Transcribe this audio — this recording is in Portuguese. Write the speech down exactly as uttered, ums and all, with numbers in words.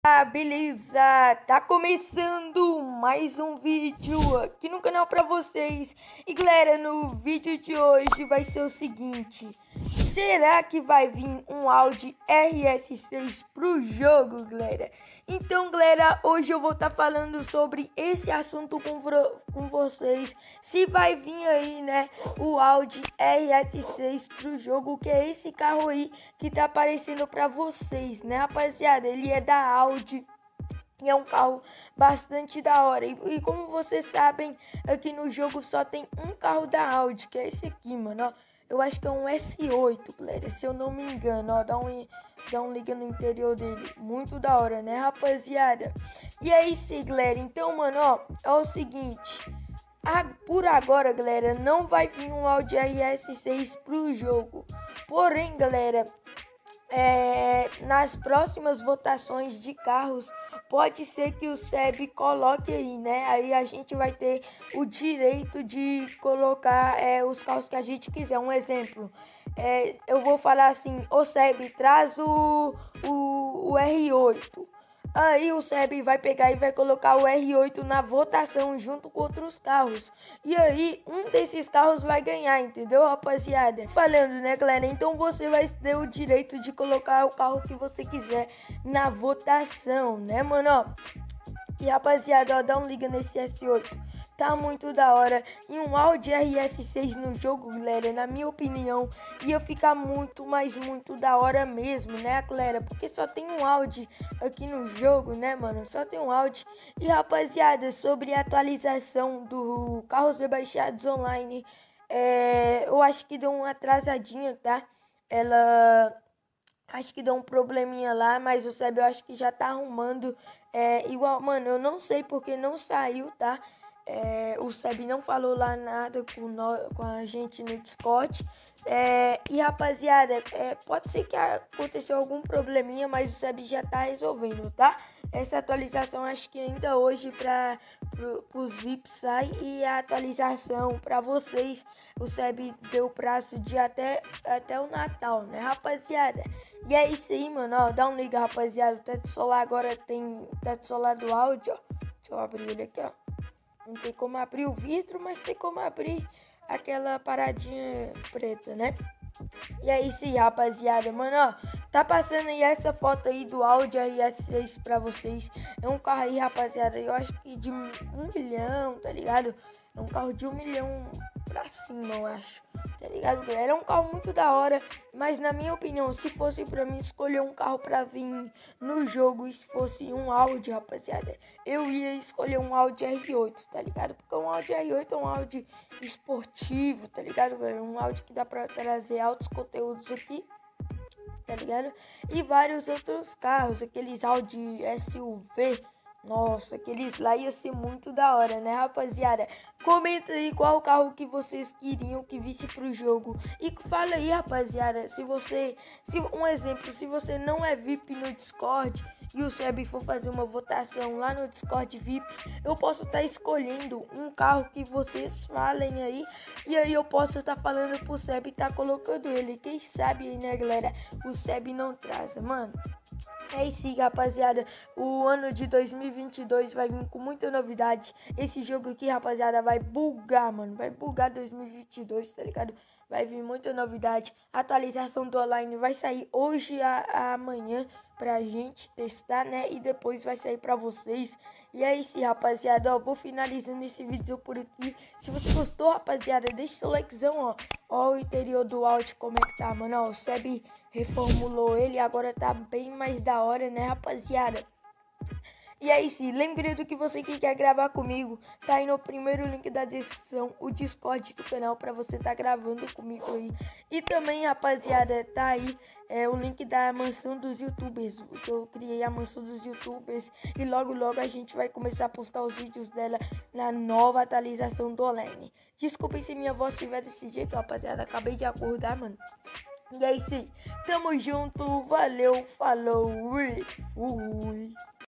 Ah, beleza, tá começando mais um vídeo aqui no canal pra vocês. E galera, no vídeo de hoje vai ser o seguinte: será que vai vir um Audi R S seis pro jogo, galera? Então, galera, hoje eu vou estar tá falando sobre esse assunto com, com vocês. Se vai vir aí, né, o Audi R S seis pro jogo, que é esse carro aí que tá aparecendo pra vocês, né, rapaziada? Ele é da Audi. E é um carro bastante da hora. E, e como vocês sabem, aqui no jogo só tem um carro da Audi, que é esse aqui, mano, ó. Eu acho que é um S oito, galera, se eu não me engano, ó. Dá um, dá um liga no interior dele. Muito da hora, né, rapaziada? E é isso, galera. Então, mano, ó, é o seguinte. Ah, por agora, galera, não vai vir um Audi R S seis pro jogo. Porém, galera, É, nas próximas votações de carros, pode ser que o S E B coloque aí, né? Aí a gente vai ter o direito de colocar é, os carros que a gente quiser. Um exemplo, é, eu vou falar assim: o S E B traz o, o, o R oito. Aí o S E B vai pegar e vai colocar o R oito na votação junto com outros carros. E aí um desses carros vai ganhar, entendeu, rapaziada? Falando, né, galera? Então você vai ter o direito de colocar o carro que você quiser na votação, né, mano? Ó. E rapaziada, ó, dá um liga nesse S oito. Tá muito da hora. E um Audi R S seis no jogo, galera, na minha opinião, ia ficar muito, mas muito da hora mesmo, né, galera? Porque só tem um Audi aqui no jogo, né, mano? Só tem um Audi. E, rapaziada, sobre a atualização do Carros Rebaixados Online, é, eu acho que deu uma atrasadinha, tá? Ela... Acho que deu um probleminha lá, mas o S E B eu acho que já tá arrumando. É, igual, mano, eu não sei porque não saiu, tá? É, o S E B não falou lá nada com, nós, com a gente no Discord. É, e rapaziada, é, pode ser que aconteceu algum probleminha, mas o S E B já tá resolvendo, tá? Essa atualização acho que ainda hoje para os V I Ps sai, e a atualização para vocês, o S E B deu prazo de até, até o Natal, né, rapaziada? E é isso aí, mano, ó, dá um liga, rapaziada. O teto solar agora tem teto solar do áudio, ó. Deixa eu abrir ele aqui, ó. Não tem como abrir o vidro, mas tem como abrir aquela paradinha preta, né? E é isso aí, rapaziada. Mano, ó, tá passando aí essa foto aí do Audi R S seis pra vocês. É um carro aí, rapaziada, eu acho que de um milhão, tá ligado? É um carro de um milhão pra cima, eu acho. Tá ligado, galera? É um carro muito da hora, mas na minha opinião, se fosse pra mim escolher um carro pra vir no jogo, e se fosse um Audi, rapaziada, eu ia escolher um Audi R oito, tá ligado? Porque um Audi R oito é um Audi esportivo, tá ligado, galera? Um Audi que dá pra trazer altos conteúdos aqui, tá ligado? E vários outros carros, aqueles Audi S U V. Nossa, aqueles lá ia ser muito da hora, né, rapaziada? Comenta aí qual carro que vocês queriam que visse pro jogo. E fala aí, rapaziada, se você... se um exemplo, se você não é V I P no Discord e o S E B for fazer uma votação lá no Discord V I P, eu posso estar tá escolhendo um carro que vocês falem aí. E aí eu posso estar tá falando pro S E B e tá colocando ele. Quem sabe aí, né, galera? O S E B não traz, mano. É isso aí, rapaziada. O ano de dois mil e vinte e dois vai vir com muita novidade. Esse jogo aqui, rapaziada, vai bugar, mano. Vai bugar dois mil e vinte e dois, tá ligado? Vai vir muita novidade. A atualização do online vai sair hoje a, a amanhã pra gente testar, né? E depois vai sair pra vocês. E é isso, rapaziada. Ó, vou finalizando esse vídeo por aqui. Se você gostou, rapaziada, deixa seu likezão, ó. Ó o interior do Audi, como é que tá, mano. Ó, o S E B reformulou ele, agora tá bem mais da hora, né, rapaziada? E é isso, lembrando que você que quer gravar comigo, tá aí no primeiro link da descrição, o Discord do canal pra você tá gravando comigo aí. E também, rapaziada, tá aí é, o link da mansão dos youtubers, que eu criei a mansão dos youtubers. E logo logo a gente vai começar a postar os vídeos dela na nova atualização do online. Desculpem se minha voz estiver desse jeito, rapaziada, acabei de acordar, mano. E é isso aí, tamo junto, valeu, falou e fui.